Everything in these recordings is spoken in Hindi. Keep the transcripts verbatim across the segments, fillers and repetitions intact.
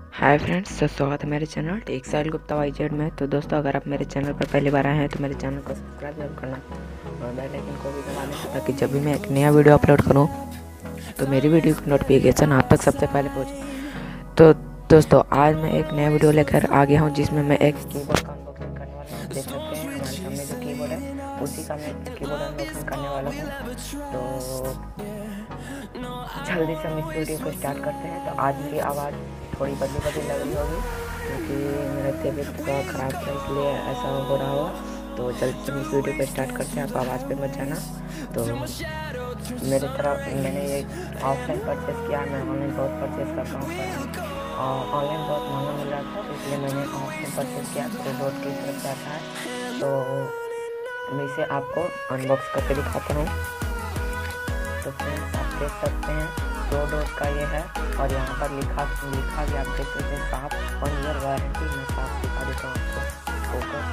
हाय फ्रेंड्स, तो स्वागत है मेरे channel tech Sahil Gupta Y Z में। तो दोस्तों, अगर आप मेरे चैनल पर पहली बार आए हैं तो मेरे चैनल को सब्सक्राइब जरूर करना और बेल आइकन को भी दबा देना, ताकि जब भी मैं एक नया वीडियो अपलोड करूं तो मेरी वीडियो की नोटिफिकेशन आप तक सबसे पहले पहुंचे। तो दोस्तों, आज मैं एक नया वीडियो लेकर आ गया हूँ, जिसमें मैं एक कीबोर्ड का अनबॉक्सिंग करने वाला हूँ। देख सकते हैं हमारे सामने जो कीबोर्ड है उसी का मैं कीबोर्ड अनबॉक्सिंग करने वाला हूँ। तो जल्दी से हम इस वीडियो को स्टार्ट करते हैं। तो आज मेरी आवाज़ थोड़ी बदली बदली लग रही होगी, क्योंकि मेरा तबीयत थोड़ा ख़राब था, इसलिए ऐसा हो रहा होगा। तो जल्दी से हम इस वीडियो को स्टार्ट करते हैं। आप आवाज़ पे मत जाना। तो मेरे तरफ मैंने ये ऑफलाइन परचेस किया, मैं ऑनलाइन बहुत परचेस करता हूँ, पर ऑनलाइन बहुत महंगा मिल रहा था, तो इसलिए मैंने ऑफलाइन परचेस किया। तो रोड की तरफ से आता है, तो मैं इसे आपको अनबॉक्स करके दिखाता हूँ। तो फ्रेंड्स, आप देख सकते हैं दो डोज का ये है, और यहाँ पर लिखा लिखा भी आप देख सकते हैं साफ, वन ईयर वारंटी। मैं साफ दिखा देता हूँ आपको। फोकस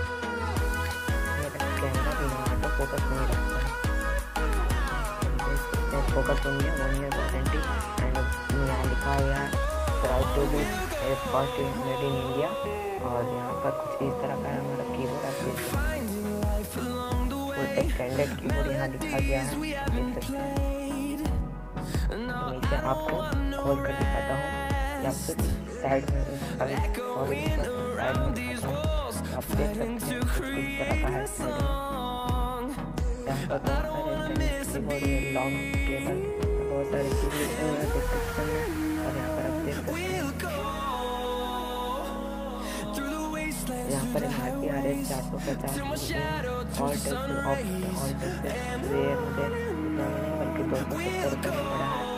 मेरा कैमरा भी यहाँ तो फोकस नहीं रखता है। देख सकते हैं focus one year one year warranty, and यहाँ लिखा हुआ है proud to be first made in India. और यहाँ पर कुछ इस तरह का है हमारा कीबोर्ड। आप देख सकते हैं फुल एक्सटेंडेड कीबोर्ड यहाँ लिखा गया है, देख सकते हैं। मैं इसे आपको खोल कर दिखाता हूँ, या फिर साइड में सॉरी सॉरी साइड में दिखाता हूँ। आप देख सकते हैं कुछ इस तरह का है साइड में। यहाँ पर बहुत सारे कीबोर्ड में लॉन्ग केबल, बहुत सारे चीज़ लिखे हुए हैं डिस्क्रिप्शन में। और यहाँ पर आप देख सकते हैं यहाँ पर एम आर पी आ रहे चार सौ पचास all tax off all tax वे मुझे इतना नहीं, बल्कि दो सौ सत्तर रुपये में पड़ा है।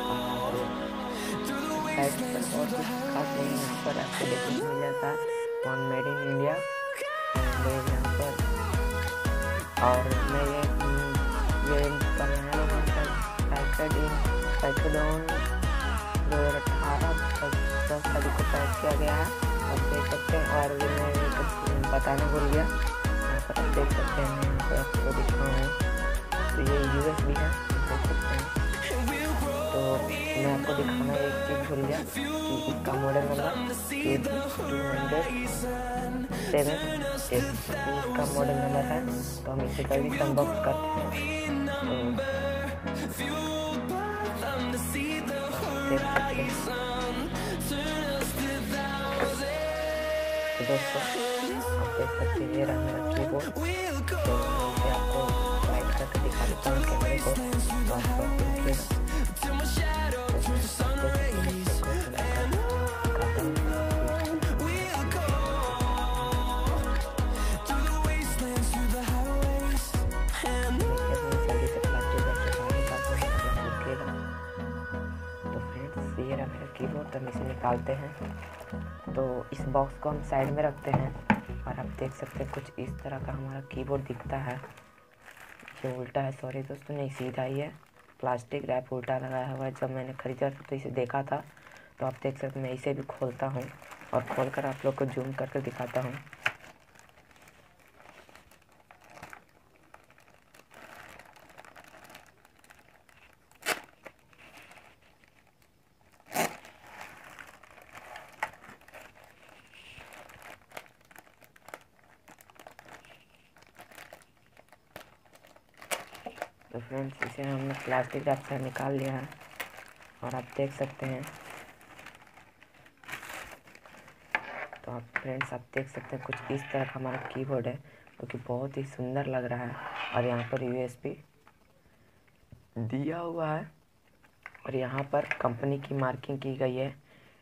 साइड पर और कुछ खास नहीं, यहाँ पर आपको देखने को मिल जाता है one made in India. And यहाँ पर और मैं ये ये बनाया हुआ साइकिल इन साइक्लोन दो हज़ार अठारह दस तारीख को पैक किया गया है, आप देख सकते हैं। और मैं एक बताना भूल गया, यहाँ पर आप देख सकते हैं, मैं यहाँ पर आपको दिखा हूँ। तो ये यू एस बी है, देख सकते हैं। तो मैं आपको दिखाना एक चीज़ भूल गया कि इसका model number two hundred seven S इसका मॉडल नंबर है। तो हम इसे जल्दी से अनबॉक्स करते हैं। तो देख सकते हैं। तो दोस्तों, आप देख सकते हैं ये रहा मेरा कीबोर्ड। तो मैं इसे आपको लाइट करके दिखा देता हूँ कैमरे को, तो आपको देखिएगा। ये रहा मेरा कीबोर्ड। तो हम इसे निकालते हैं। तो इस बॉक्स को हम साइड में रखते हैं, और आप देख सकते हैं कुछ इस तरह का हमारा कीबोर्ड दिखता है। ये उल्टा है, सॉरी दोस्तों, नहीं सीधा ही है, प्लास्टिक रैप उल्टा लगाया हुआ है। जब मैंने खरीदा था तो इसे देखा था। तो आप देख सकते हैं मैं इसे भी खोलता हूँ, और खोलकर आप लोग को जूम करके दिखाता हूँ। तो फ्रेंड्स, इसे हमने प्लास्टिक रैप से निकाल लिया है, और आप देख सकते हैं। तो आप फ्रेंड्स आप देख सकते हैं कुछ इस तरह का हमारा कीबोर्ड है, जो कि बहुत ही सुंदर लग रहा है। और यहाँ पर यू एस बी दिया हुआ है, और यहाँ पर कंपनी की मार्किंग की गई है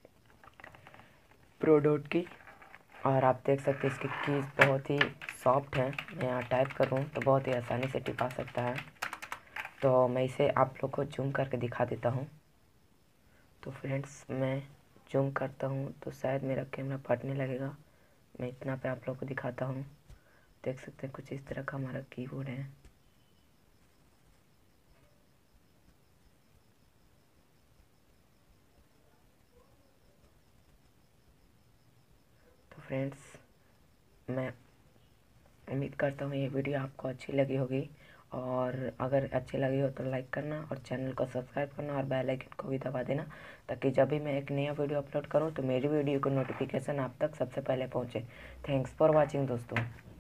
प्रोडक्ट की। और आप देख सकते हैं इसकी कीज बहुत ही सॉफ्ट है। मैं यहाँ टाइप करूँ तो बहुत ही आसानी से टिपा सकता है। तो मैं इसे आप लोग को जूम करके दिखा देता हूँ। तो फ्रेंड्स, मैं जूम करता हूँ तो शायद मेरा कैमरा फटने लगेगा। मैं इतना पे आप लोग को दिखाता हूँ। देख सकते हैं कुछ इस तरह का हमारा कीबोर्ड है। तो फ्रेंड्स, मैं उम्मीद करता हूँ ये वीडियो आपको अच्छी लगी होगी, और अगर अच्छी लगी हो तो लाइक करना और चैनल को सब्सक्राइब करना और बेल आइकन को भी दबा देना, ताकि जब भी मैं एक नया वीडियो अपलोड करूं तो मेरी वीडियो को नोटिफिकेशन आप तक सबसे पहले पहुंचे। थैंक्स फॉर वॉचिंग दोस्तों।